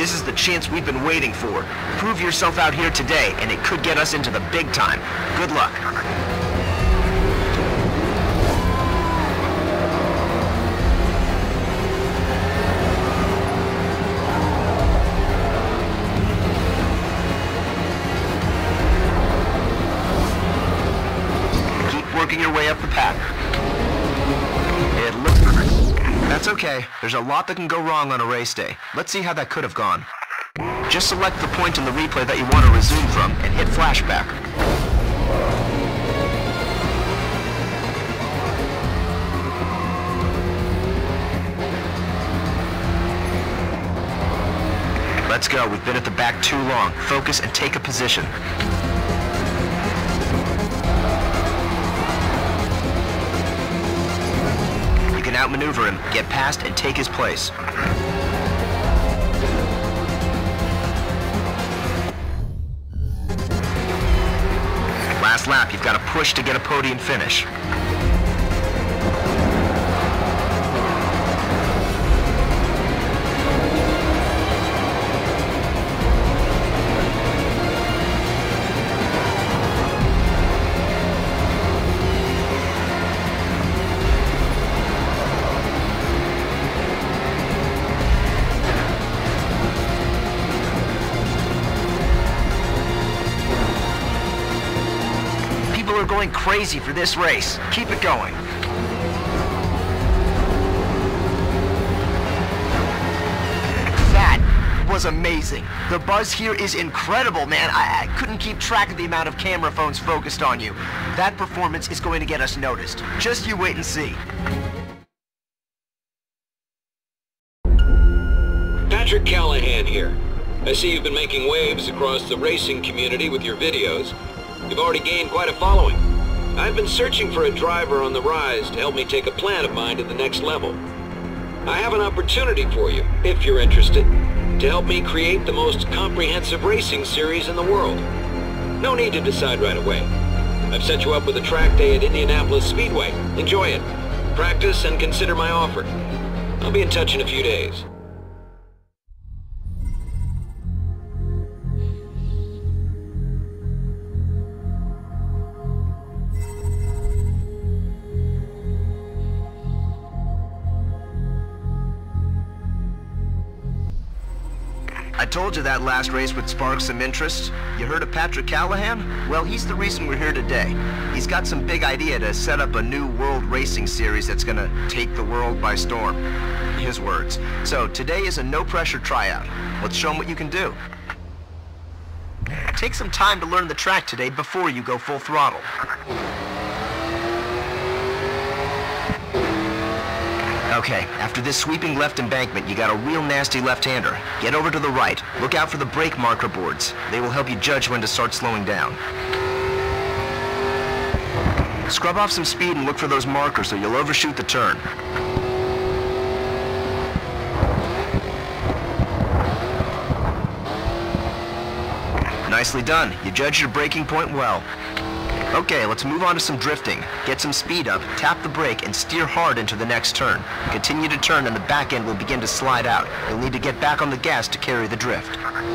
This is the chance we've been waiting for. Prove yourself out here today, and it could get us into the big time. Good luck. Keep working your way up the path. It looks... That's okay. There's a lot that can go wrong on a race day. Let's see how that could have gone. Just select the point in the replay that you want to resume from and hit flashback. Let's go. We've been at the back too long. Focus and take a position. You can outmaneuver him, get past, and take his place. Last lap, you've got to push to get a podium finish. Are going crazy for this race. Keep it going. That was amazing. The buzz here is incredible, man. I couldn't keep track of the amount of camera phones focused on you. That performance is going to get us noticed. Just you wait and see. Patrick Callahan here. I see you've been making waves across the racing community with your videos. You've already gained quite a following. I've been searching for a driver on the rise to help me take a plan of mine to the next level. I have an opportunity for you, if you're interested, to help me create the most comprehensive racing series in the world. No need to decide right away. I've set you up with a track day at Indianapolis Speedway. Enjoy it. Practice and consider my offer. I'll be in touch in a few days. I told you that last race would spark some interest. You heard of Patrick Callahan? Well, he's the reason we're here today. He's got some big idea to set up a new world racing series that's gonna take the world by storm. His words. So today is a no-pressure tryout. Let's show him what you can do. Take some time to learn the track today before you go full throttle. Okay, after this sweeping left embankment, you got a real nasty left-hander. Get over to the right. Look out for the brake marker boards. They will help you judge when to start slowing down. Scrub off some speed and look for those markers so you'll overshoot the turn. Nicely done. You judged your braking point well. Okay, let's move on to some drifting. Get some speed up, tap the brake, and steer hard into the next turn. Continue to turn and the back end will begin to slide out. You'll need to get back on the gas to carry the drift.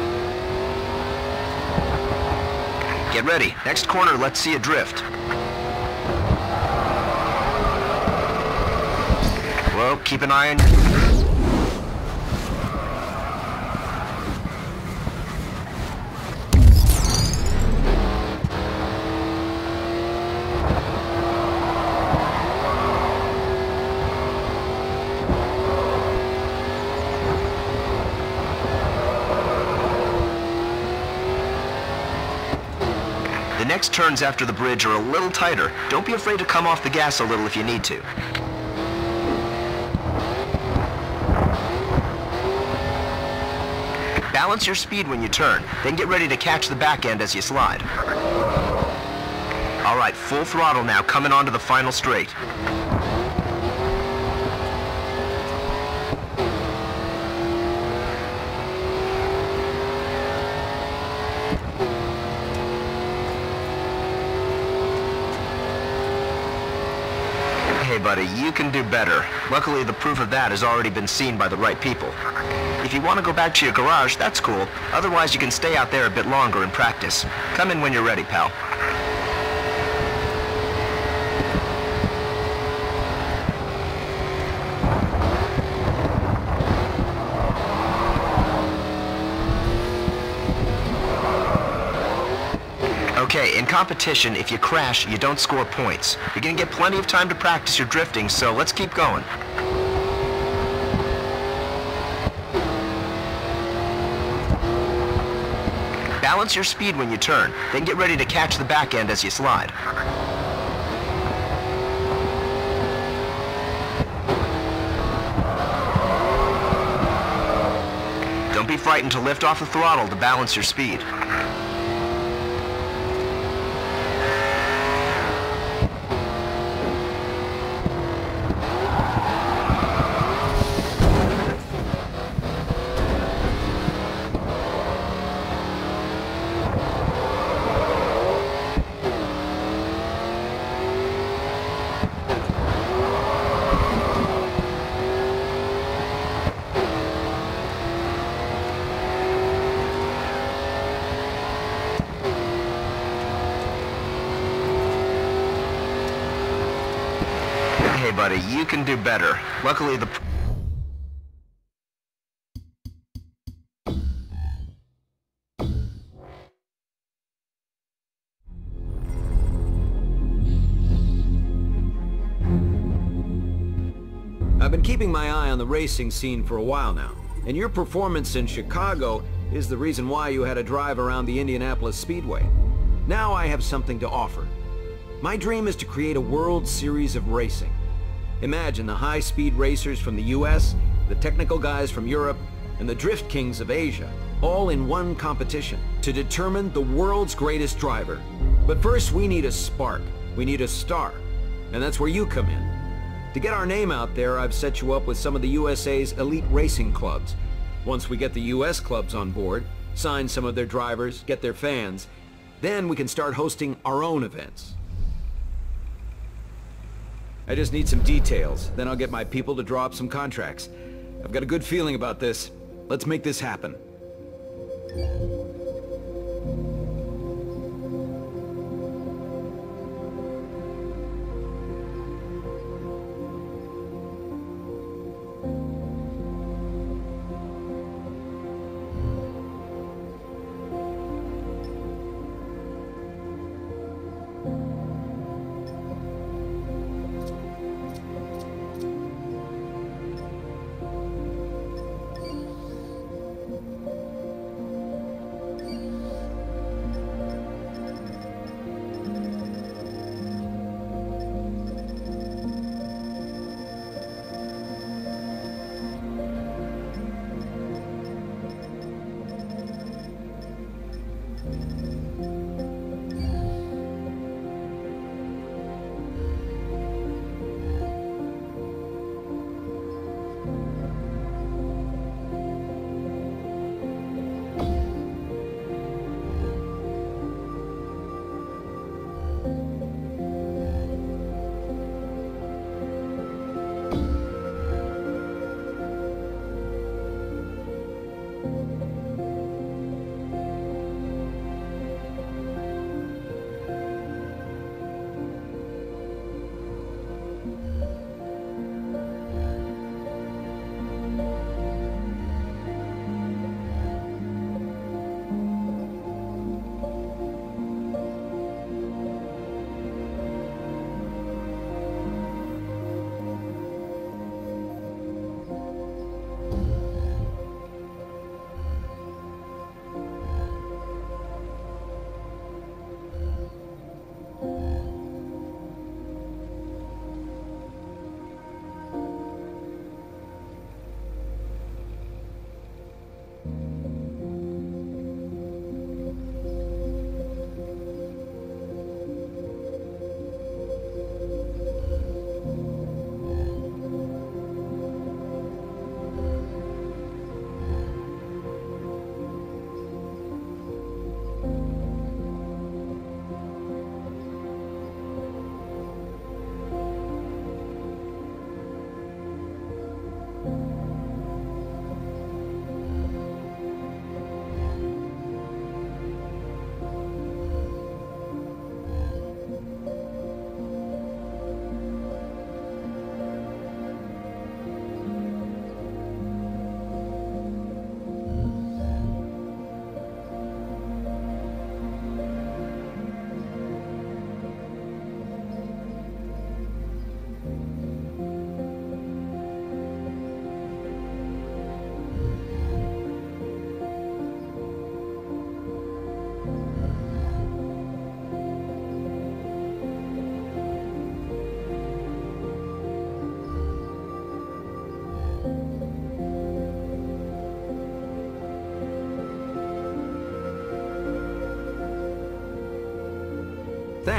Get ready. Next corner, let's see a drift. Well, keep an eye on your... The next turns after the bridge are a little tighter. Don't be afraid to come off the gas a little if you need to. Balance your speed when you turn, then get ready to catch the back end as you slide. All right, full throttle now, coming onto the final straight. Hey, buddy, you can do better. Luckily, the proof of that has already been seen by the right people. If you want to go back to your garage, that's cool. Otherwise, you can stay out there a bit longer and practice. Come in when you're ready, pal. Okay, in competition, if you crash, you don't score points. You're gonna get plenty of time to practice your drifting, so let's keep going. Balance your speed when you turn, then get ready to catch the back end as you slide. Don't be frightened to lift off the throttle to balance your speed. Hey, buddy, you can do better. Luckily, the... I've been keeping my eye on the racing scene for a while now, and your performance in Chicago is the reason why you had a drive around the Indianapolis Speedway. Now I have something to offer. My dream is to create a World Series of racing. Imagine the high-speed racers from the US, the technical guys from Europe, and the drift kings of Asia, all in one competition to determine the world's greatest driver. But first we need a spark. We need a star. And that's where you come in. To get our name out there, I've set you up with some of the USA's elite racing clubs. Once we get the US clubs on board, sign some of their drivers, get their fans, then we can start hosting our own events. I just need some details, then I'll get my people to draw up some contracts. I've got a good feeling about this. Let's make this happen.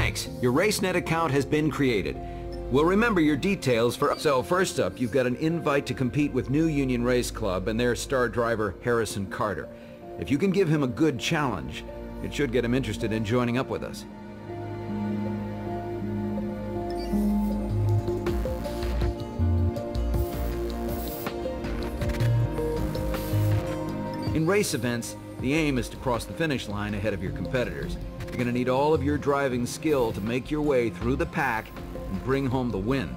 Thanks. Your RaceNet account has been created. We'll remember your details for... So, first up, you've got an invite to compete with New Union Race Club and their star driver, Harrison Carter. If you can give him a good challenge, it should get him interested in joining up with us. In race events, the aim is to cross the finish line ahead of your competitors. You're going to need all of your driving skill to make your way through the pack and bring home the win.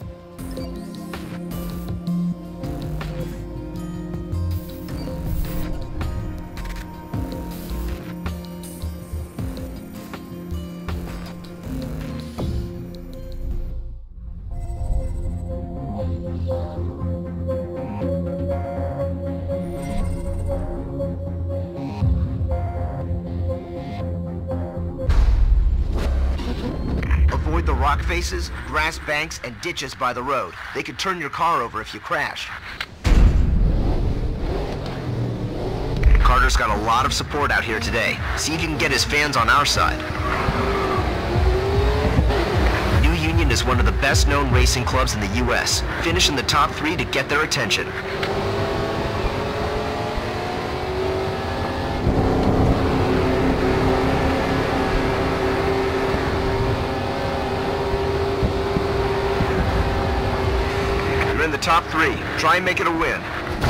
Avoid the rock faces, grass banks, and ditches by the road. They could turn your car over if you crash. Carter's got a lot of support out here today. See if you can get his fans on our side. New Union is one of the best-known racing clubs in the U.S. Finish in the top 3 to get their attention. In the top 3. Try and make it a win.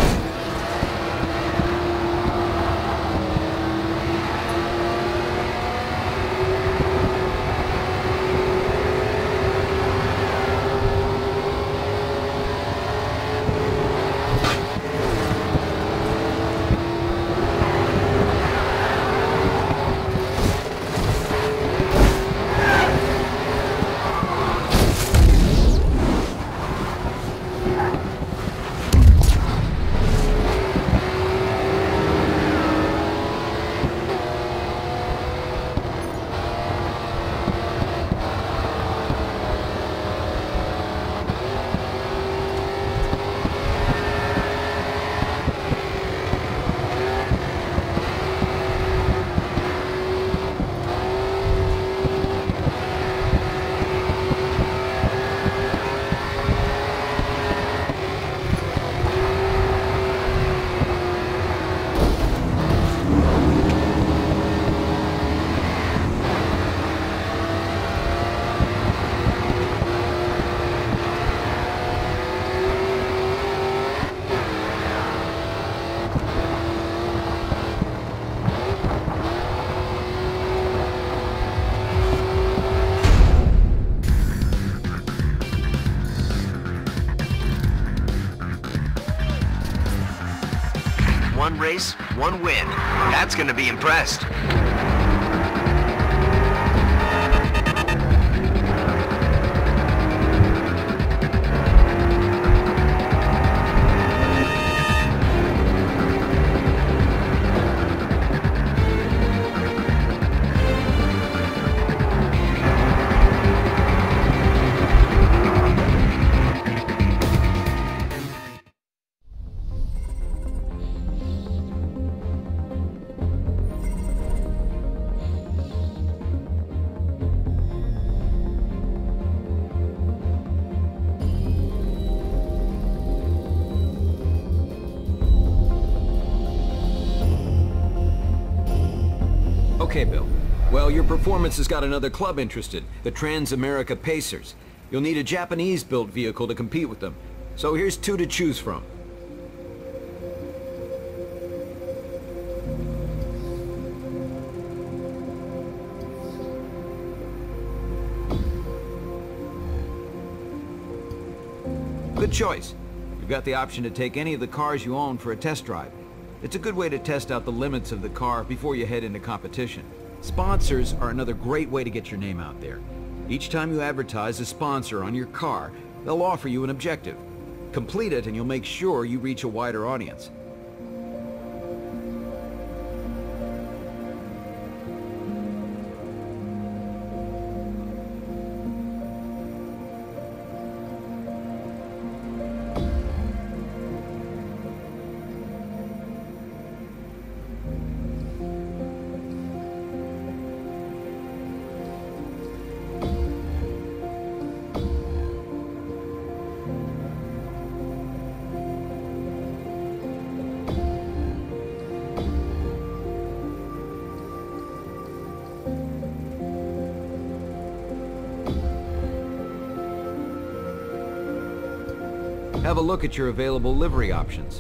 One race, one win. That's gonna be impressed. Okay, Bill. Well, your performance has got another club interested, the Trans-America Pacers. You'll need a Japanese-built vehicle to compete with them. So here's 2 to choose from. Good choice. You've got the option to take any of the cars you own for a test drive. It's a good way to test out the limits of the car before you head into competition. Sponsors are another great way to get your name out there. Each time you advertise a sponsor on your car, they'll offer you an objective. Complete it and you'll make sure you reach a wider audience. Have a look at your available livery options.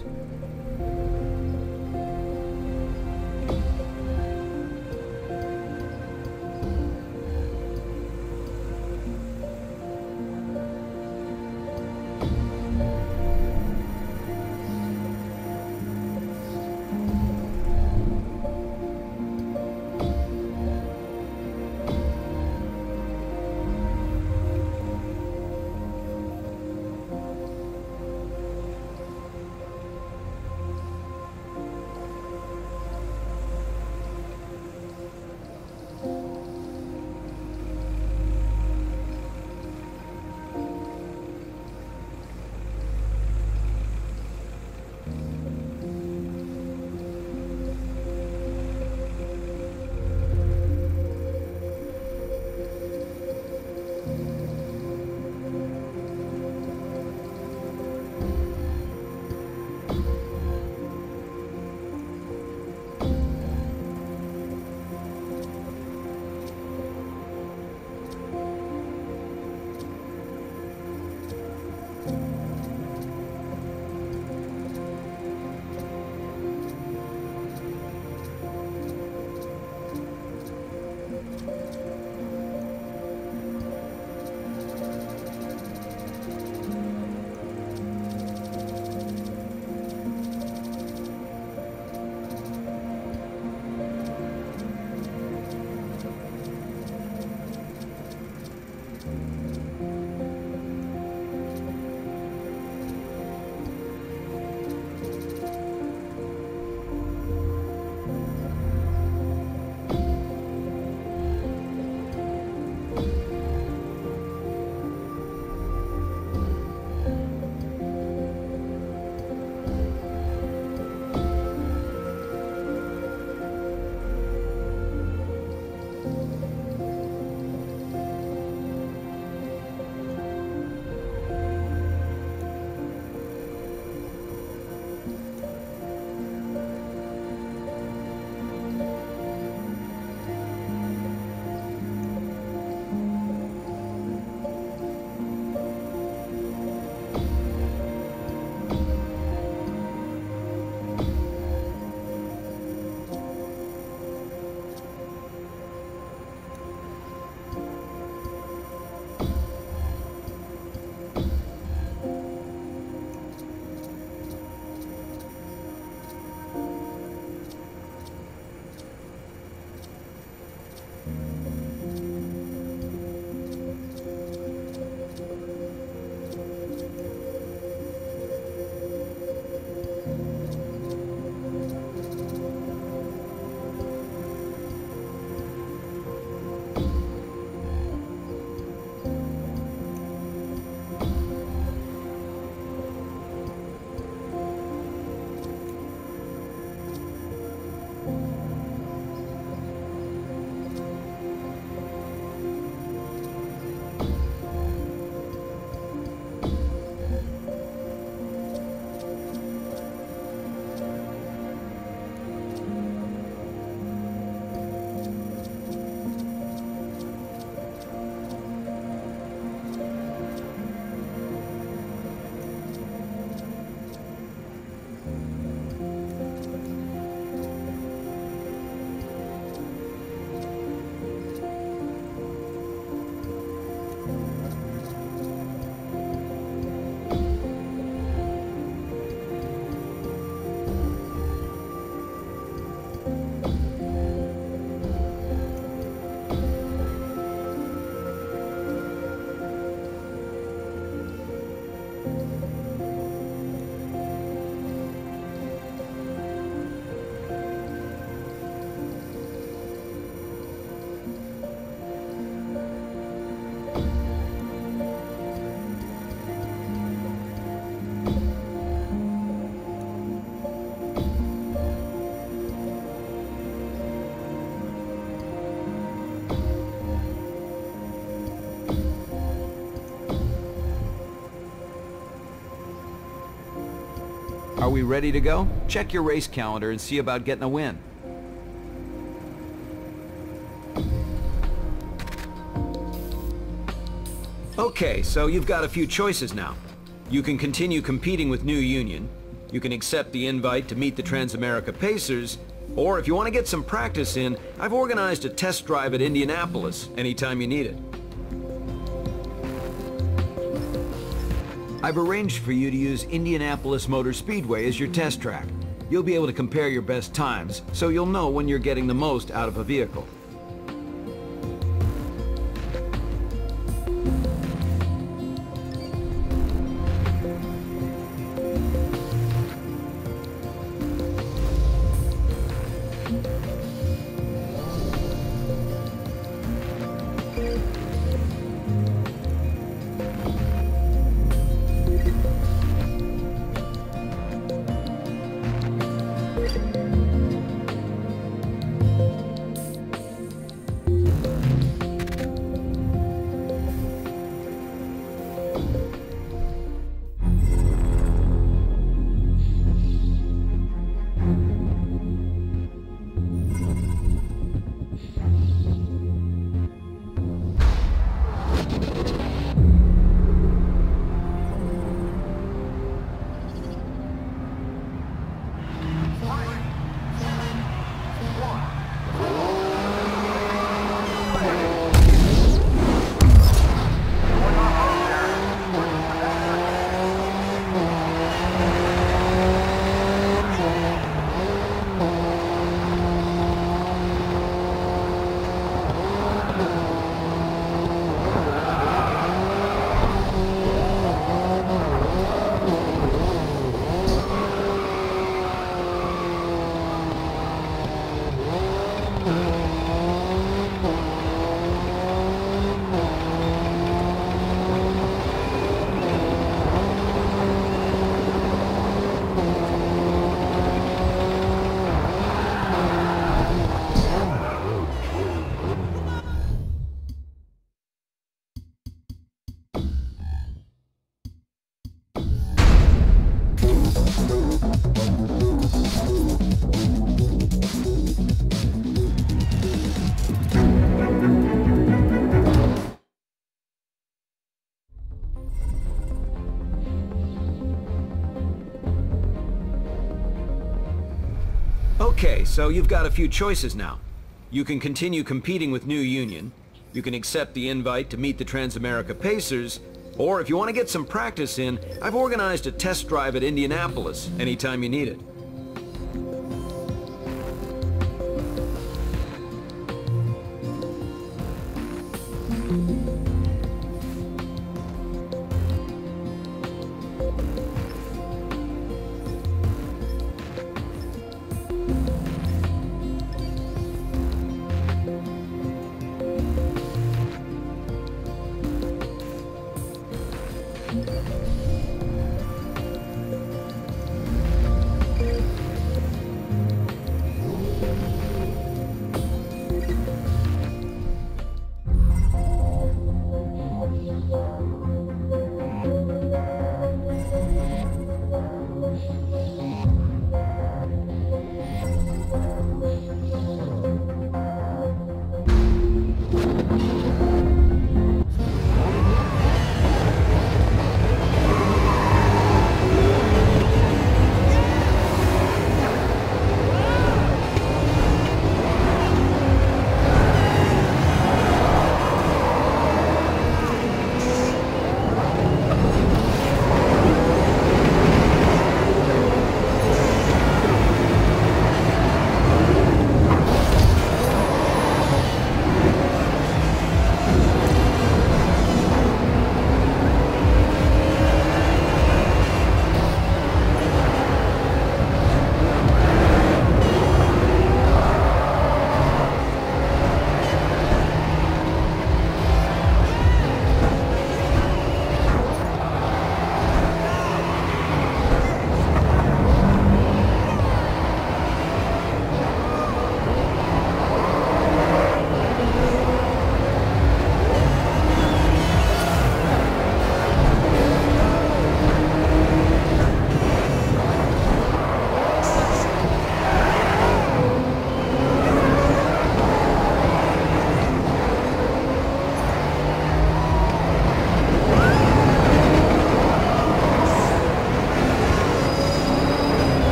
Are we ready to go? Check your race calendar and see about getting a win. Okay, so you've got a few choices now. You can continue competing with New Union. You can accept the invite to meet the Transamerica Pacers. Or if you want to get some practice in, I've organized a test drive at Indianapolis anytime you need it. I've arranged for you to use Indianapolis Motor Speedway as your test track. You'll be able to compare your best times, so you'll know when you're getting the most out of a vehicle. Okay, so you've got a few choices now. You can continue competing with New Union. You can accept the invite to meet the Transamerica Pacers. Or if you want to get some practice in, I've organized a test drive at Indianapolis anytime you need it.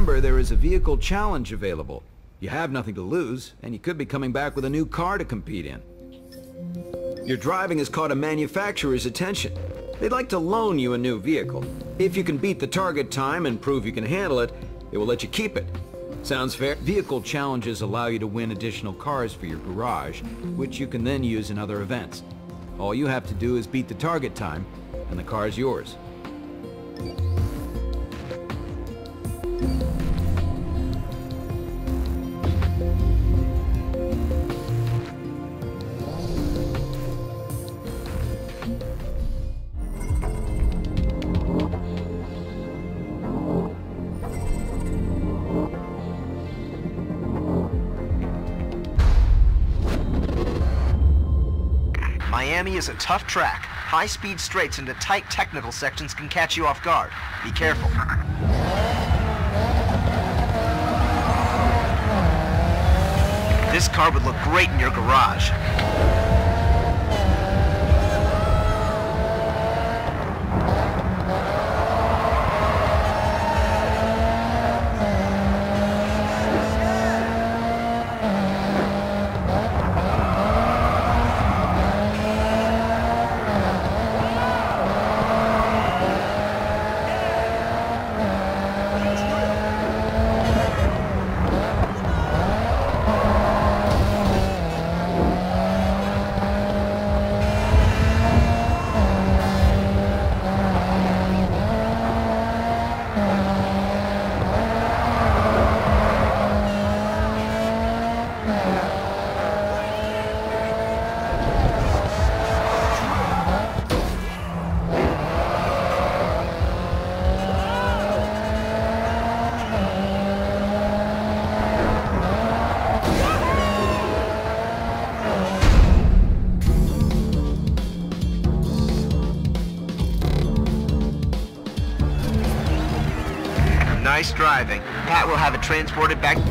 remember, there is a vehicle challenge available. You have nothing to lose, and you could be coming back with a new car to compete in. Your driving has caught a manufacturer's attention. They'd like to loan you a new vehicle. If you can beat the target time and prove you can handle it, they will let you keep it. Sounds fair? Vehicle challenges allow you to win additional cars for your garage, which you can then use in other events. All you have to do is beat the target time, and the car is yours. Miami is a tough track. High-speed straights into tight technical sections can catch you off guard. Be careful. This car would look great in your garage. Nice driving. Pat will have it transported back.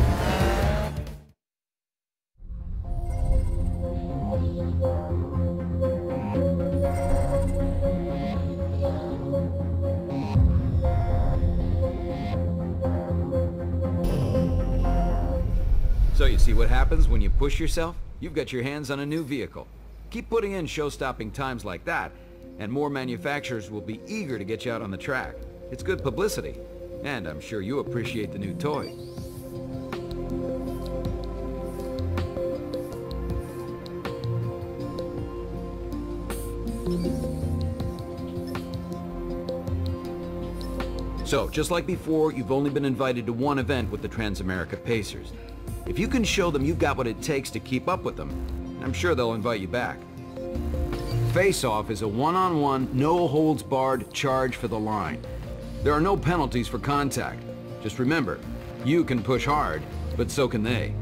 So you see what happens when you push yourself? You've got your hands on a new vehicle. Keep putting in show-stopping times like that, and more manufacturers will be eager to get you out on the track. It's good publicity. And I'm sure you appreciate the new toy. So, just like before, you've only been invited to one event with the Transamerica Pacers. If you can show them you've got what it takes to keep up with them, I'm sure they'll invite you back. Face-Off is a one-on-one, no-holds-barred charge for the line. There are no penalties for contact. Just remember, you can push hard, but so can they.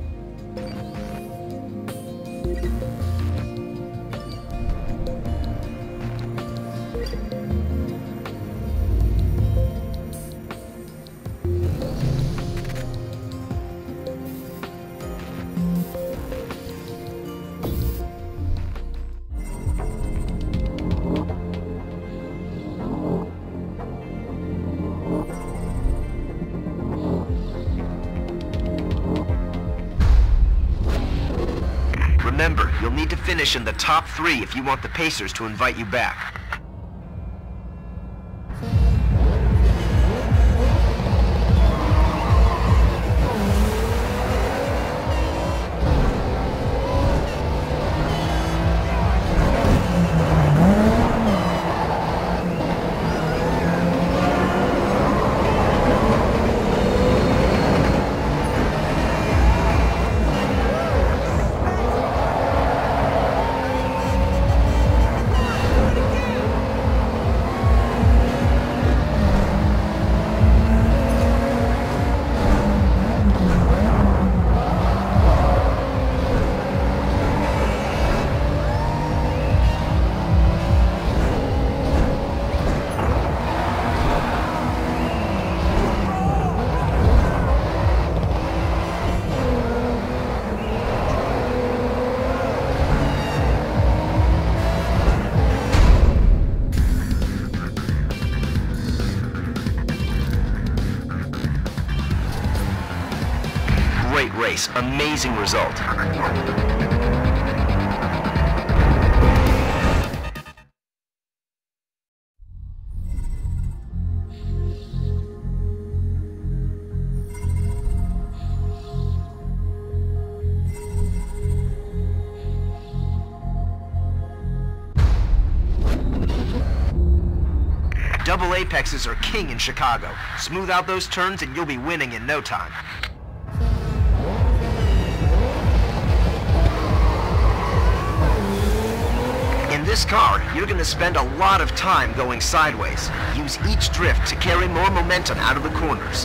Remember, you'll need to finish in the top 3 if you want the Pacers to invite you back. race. Amazing result. Double apexes are king in Chicago. Smooth out those turns and you'll be winning in no time. In this car, you're going to spend a lot of time going sideways. Use each drift to carry more momentum out of the corners.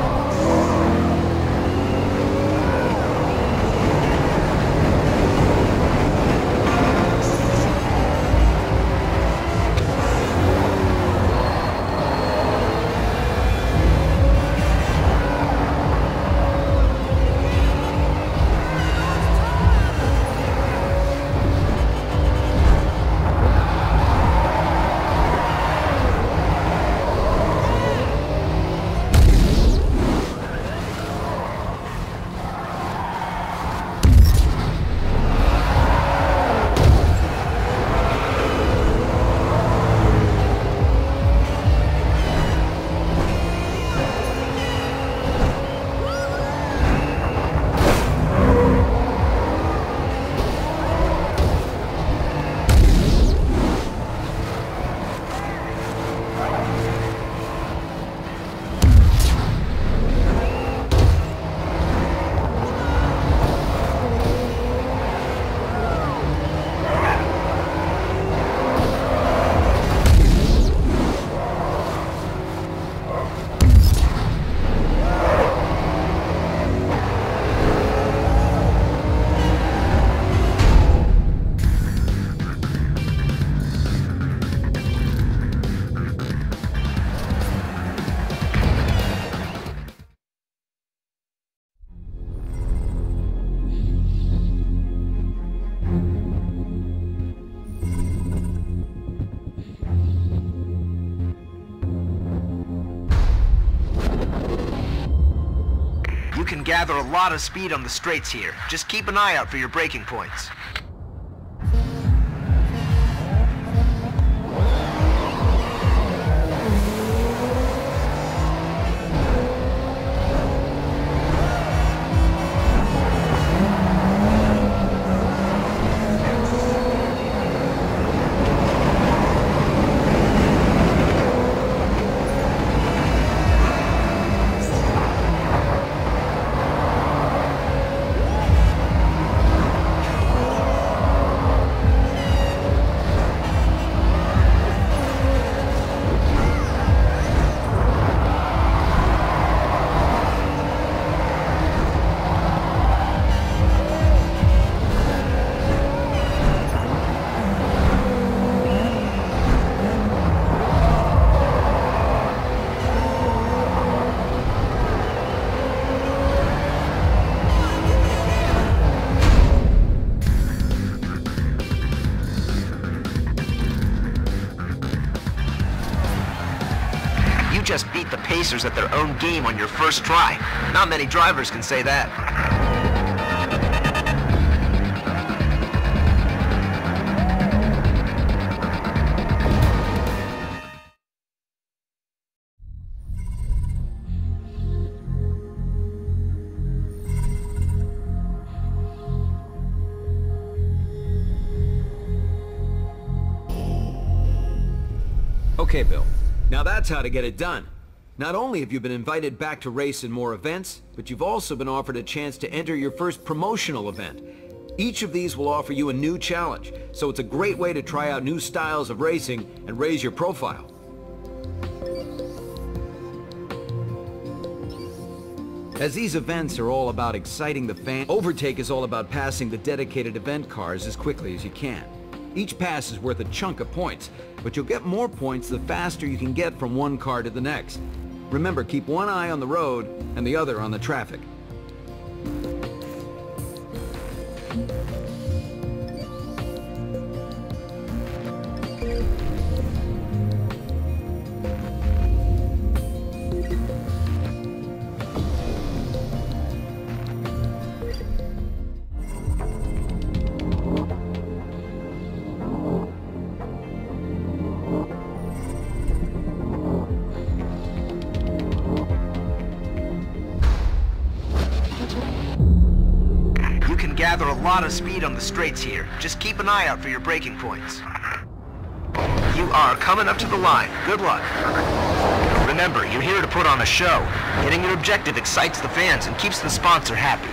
You can gather a lot of speed on the straights here. Just keep an eye out for your braking points. Just beat the Pacers at their own game on your first try. Not many drivers can say that. Okay, Bill. Now that's how to get it done. Not only have you been invited back to race in more events, but you've also been offered a chance to enter your first promotional event. Each of these will offer you a new challenge, so it's a great way to try out new styles of racing and raise your profile. As these events are all about exciting the fans, Overtake is all about passing the dedicated event cars as quickly as you can. Each pass is worth a chunk of points, but you'll get more points the faster you can get from one car to the next. Remember, keep one eye on the road and the other on the traffic. lot of speed on the straights here. Just keep an eye out for your braking points. You are coming up to the line. Good luck. Remember, you're here to put on a show. Hitting your objective excites the fans and keeps the sponsor happy.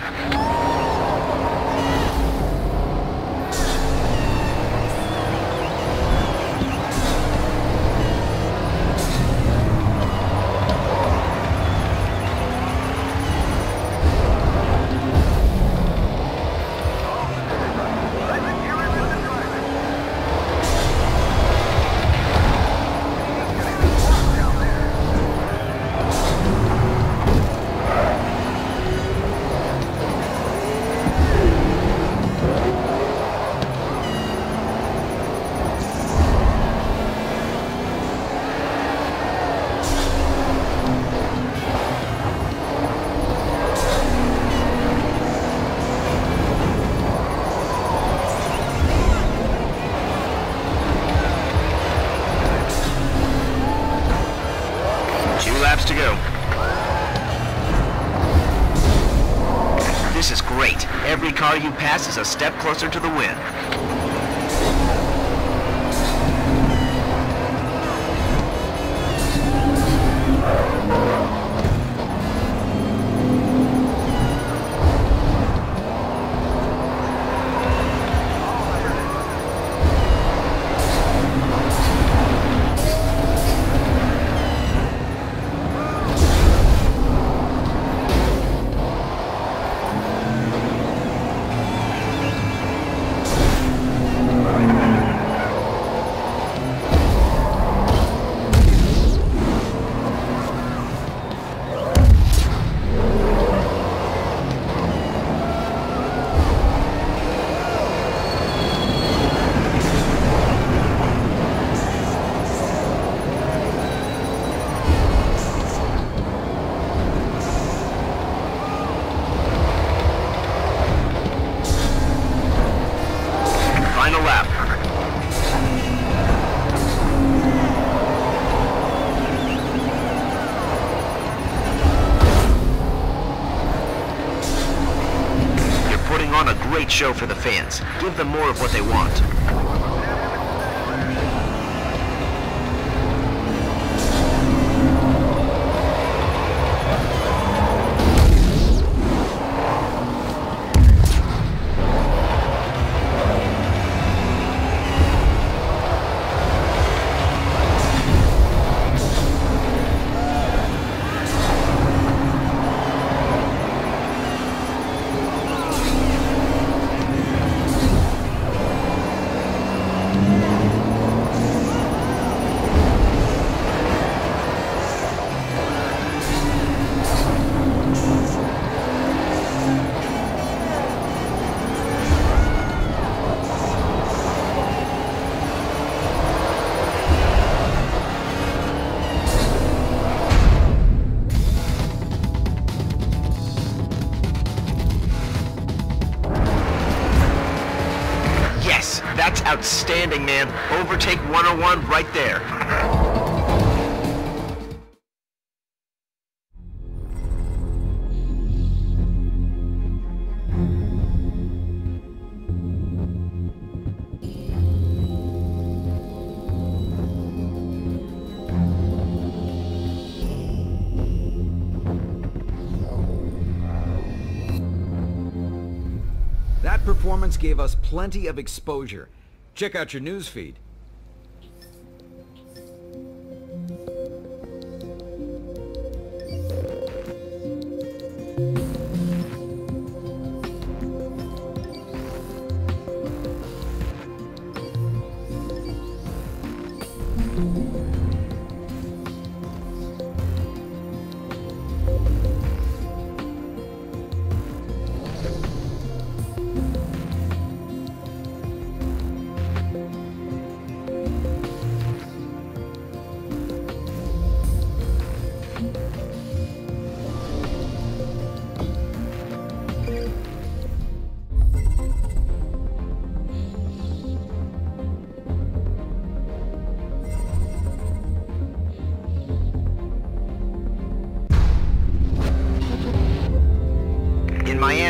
Laps to go. This is great. Every car you pass is a step closer to the win. Final lap. You're putting on a great show for the fans. Give them more of what they want. That's outstanding, man. Overtake 101 right there. That performance gave us plenty of exposure. Check out your news feed.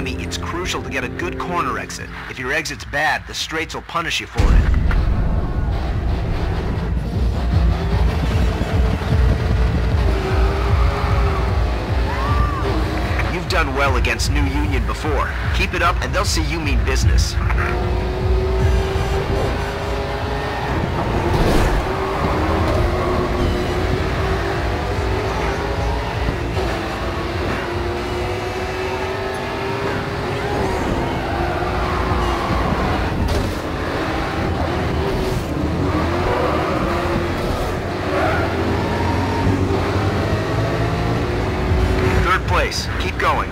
Miami, it's crucial to get a good corner exit. If your exit's bad, the straights will punish you for it. You've done well against New Union before. Keep it up and they'll see you mean business. Keep going.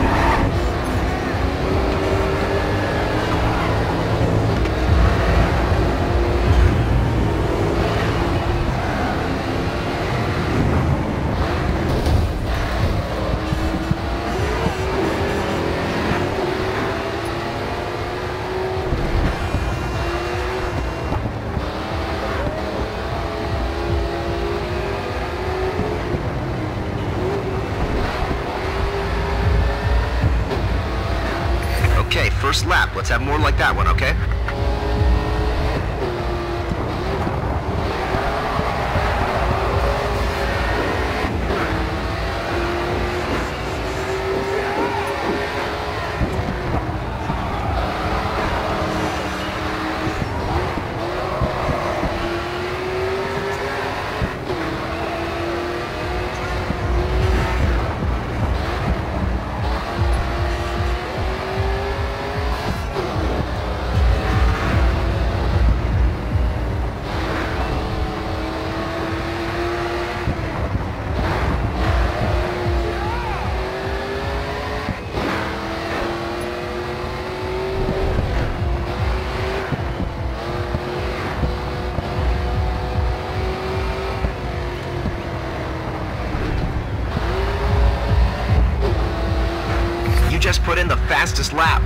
Okay, first lap. Let's have more like that one, okay? Just put in the fastest lap.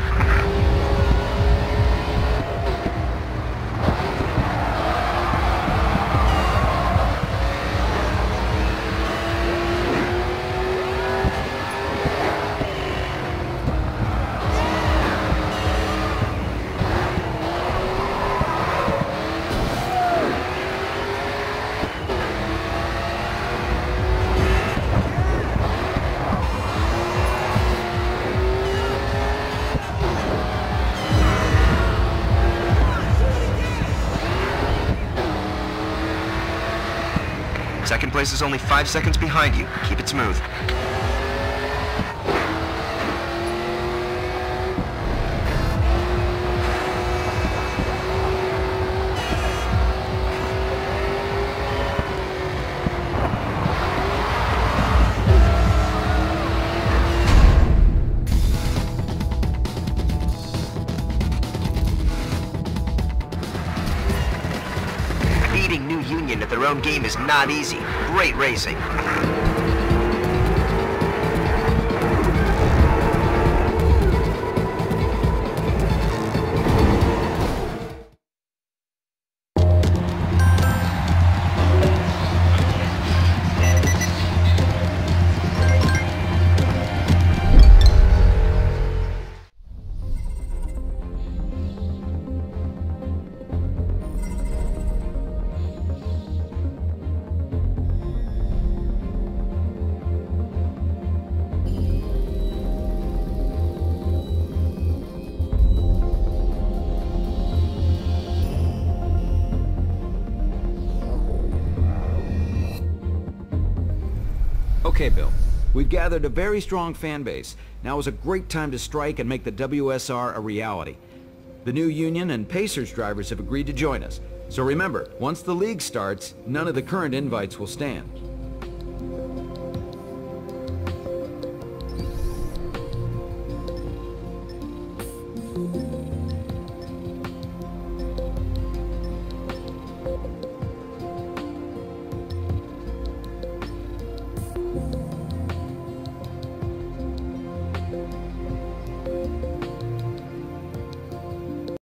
Second place is only 5 seconds behind you. Keep it smooth. Beating New Union at their own game is not easy. Great racing. Okay, Bill. We've gathered a very strong fan base. Now is a great time to strike and make the WSR a reality. The New Union and Pacers drivers have agreed to join us. So remember, once the league starts, none of the current invites will stand.